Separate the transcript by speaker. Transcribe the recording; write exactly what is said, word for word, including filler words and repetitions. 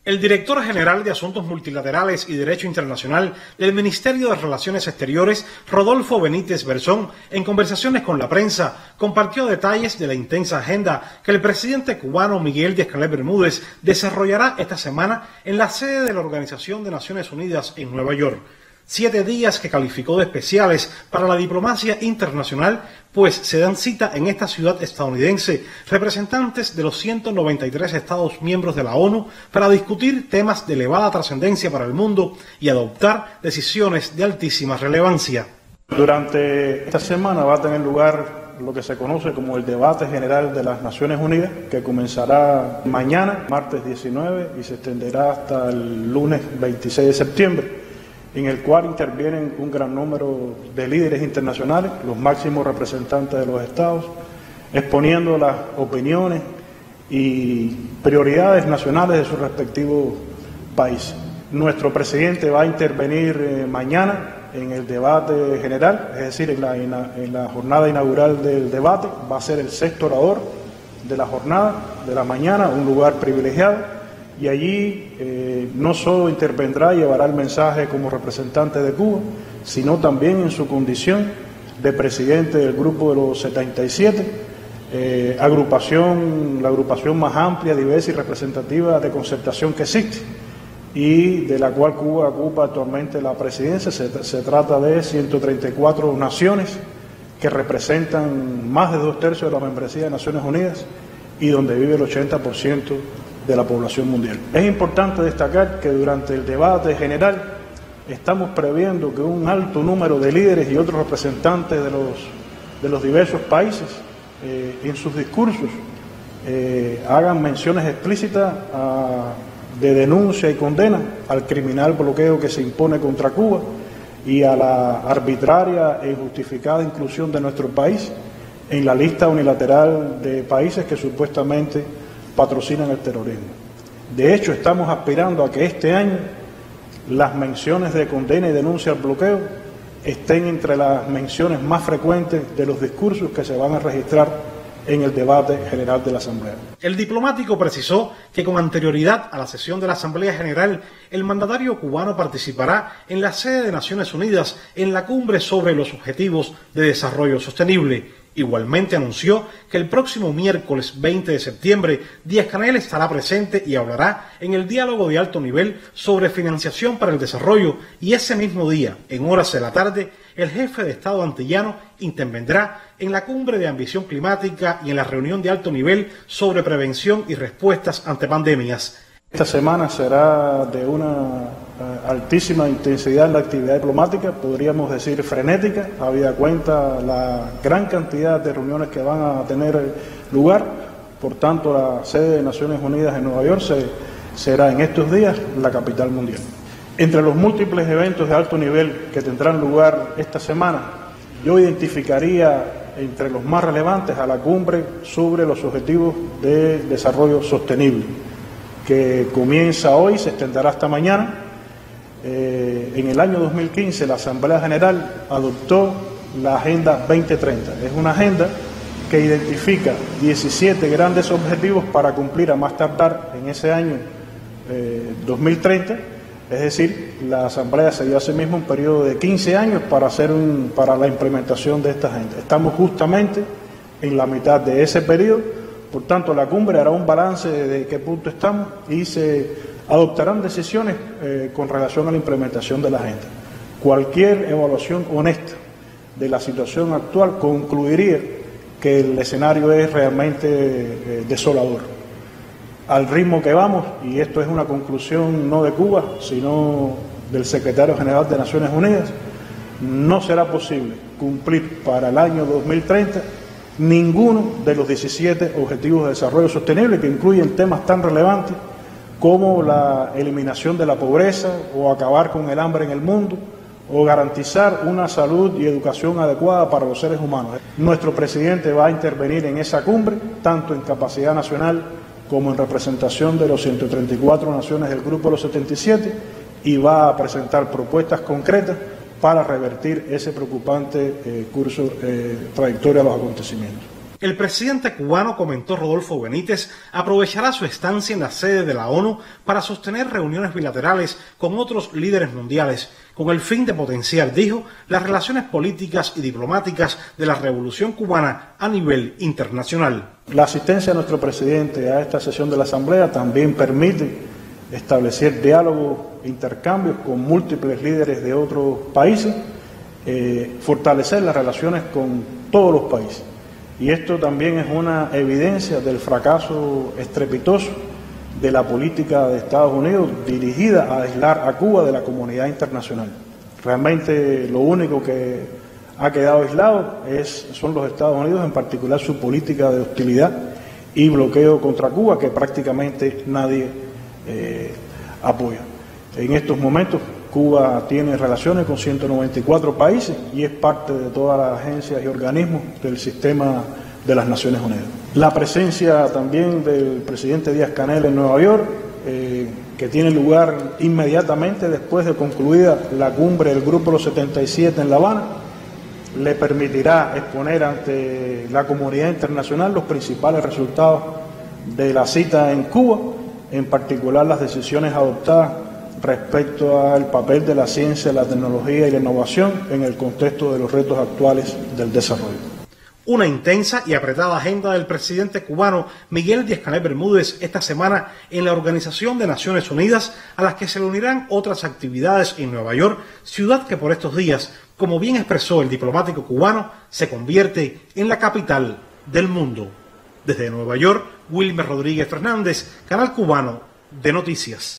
Speaker 1: El director general de Asuntos Multilaterales y Derecho Internacional del Ministerio de Relaciones Exteriores, Rodolfo Benítez Berzón, en conversaciones con la prensa, compartió detalles de la intensa agenda que el presidente cubano Miguel Díaz-Canel Bermúdez desarrollará esta semana en la sede de la Organización de Naciones Unidas en Nueva York. Siete días que calificó de especiales para la diplomacia internacional, pues se dan cita en esta ciudad estadounidense representantes de los ciento noventa y tres Estados miembros de la ONU para discutir temas de elevada trascendencia para el mundo y adoptar decisiones de altísima relevancia.
Speaker 2: Durante esta semana va a tener lugar lo que se conoce como el debate general de las Naciones Unidas, que comenzará mañana, martes diecinueve, y se extenderá hasta el lunes veintiséis de septiembre. En el cual intervienen un gran número de líderes internacionales, los máximos representantes de los estados, exponiendo las opiniones y prioridades nacionales de sus respectivos países. Nuestro presidente va a intervenir eh, mañana en el debate general, es decir, en la, en la jornada inaugural del debate. Va a ser el sexto orador de la jornada de la mañana, un lugar privilegiado. Y allí eh, no solo intervendrá y llevará el mensaje como representante de Cuba, sino también en su condición de presidente del Grupo de los setenta y siete, eh, agrupación, la agrupación más amplia, diversa y representativa de concertación que existe, y de la cual Cuba ocupa actualmente la presidencia. Se, se trata de ciento treinta y cuatro naciones que representan más de dos tercios de la membresía de Naciones Unidas y donde vive el ochenta por ciento de la población mundial. Es importante destacar que durante el debate general estamos previendo que un alto número de líderes y otros representantes de los, de los diversos países eh, en sus discursos eh, hagan menciones explícitas a, de denuncia y condena al criminal bloqueo que se impone contra Cuba y a la arbitraria e injustificada inclusión de nuestro país en la lista unilateral de países que supuestamente patrocinan el terrorismo. De hecho, estamos aspirando a que este año las menciones de condena y denuncia al bloqueo estén entre las menciones más frecuentes de los discursos que se van a registrar en el debate general de la Asamblea.
Speaker 1: El diplomático precisó que con anterioridad a la sesión de la Asamblea General, el mandatario cubano participará en la sede de Naciones Unidas en la cumbre sobre los objetivos de desarrollo sostenible. Igualmente anunció que el próximo miércoles veinte de septiembre Díaz-Canel estará presente y hablará en el diálogo de alto nivel sobre financiación para el desarrollo, y ese mismo día, en horas de la tarde, el jefe de Estado antillano intervendrá en la cumbre de ambición climática y en la reunión de alto nivel sobre prevención y respuestas ante pandemias.
Speaker 2: Esta semana será de una uh, altísima intensidad en la actividad diplomática, podríamos decir frenética, habida cuenta la gran cantidad de reuniones que van a tener lugar. Por tanto, la sede de Naciones Unidas en Nueva York se, será en estos días la capital mundial. Entre los múltiples eventos de alto nivel que tendrán lugar esta semana, yo identificaría entre los más relevantes a la cumbre sobre los objetivos de desarrollo sostenible, que comienza hoy, se extenderá hasta mañana. Eh, en el año dos mil quince la Asamblea General adoptó la Agenda veinte treinta. Es una agenda que identifica diecisiete grandes objetivos para cumplir a más tardar en ese año eh, dos mil treinta. Es decir, la Asamblea se dio a sí misma un periodo de quince años para, hacer un, para la implementación de esta agenda. Estamos justamente en la mitad de ese periodo. Por tanto, la cumbre hará un balance de qué punto estamos y se adoptarán decisiones eh, con relación a la implementación de la agenda. Cualquier evaluación honesta de la situación actual concluiría que el escenario es realmente eh, desolador. Al ritmo que vamos, y esto es una conclusión no de Cuba, sino del secretario general de Naciones Unidas, no será posible cumplir para el año dos mil treinta ninguno de los diecisiete Objetivos de Desarrollo Sostenible, que incluyen temas tan relevantes como la eliminación de la pobreza o acabar con el hambre en el mundo o garantizar una salud y educación adecuada para los seres humanos. Nuestro presidente va a intervenir en esa cumbre, tanto en capacidad nacional como en representación de los ciento treinta y cuatro naciones del Grupo de los setenta y siete, y va a presentar propuestas concretas para revertir ese preocupante eh, curso, eh, trayectoria de los acontecimientos.
Speaker 1: El presidente cubano, comentó Rodolfo Benítez, aprovechará su estancia en la sede de la ONU para sostener reuniones bilaterales con otros líderes mundiales, con el fin de potenciar, dijo, las relaciones políticas y diplomáticas de la revolución cubana a nivel internacional.
Speaker 2: La asistencia de nuestro presidente a esta sesión de la Asamblea también permite establecer diálogos, intercambios con múltiples líderes de otros países, eh, fortalecer las relaciones con todos los países. Y esto también es una evidencia del fracaso estrepitoso de la política de Estados Unidos dirigida a aislar a Cuba de la comunidad internacional. Realmente lo único que ha quedado aislado es, son los Estados Unidos, en particular su política de hostilidad y bloqueo contra Cuba, que prácticamente nadie eh, apoya. En estos momentos Cuba tiene relaciones con ciento noventa y cuatro países y es parte de todas las agencias y organismos del sistema de las Naciones Unidas. La presencia también del presidente Díaz-Canel en Nueva York, eh, que tiene lugar inmediatamente después de concluida la cumbre del Grupo de los setenta y siete en La Habana, le permitirá exponer ante la comunidad internacional los principales resultados de la cita en Cuba, en particular las decisiones adoptadas respecto al papel de la ciencia, la tecnología y la innovación en el contexto de los retos actuales del desarrollo.
Speaker 1: Una intensa y apretada agenda del presidente cubano Miguel Díaz-Canel Bermúdez esta semana en la Organización de Naciones Unidas, a las que se le unirán otras actividades en Nueva York, ciudad que por estos días, como bien expresó el diplomático cubano, se convierte en la capital del mundo. Desde Nueva York, Wilmer Rodríguez Fernández, Canal Cubano de Noticias.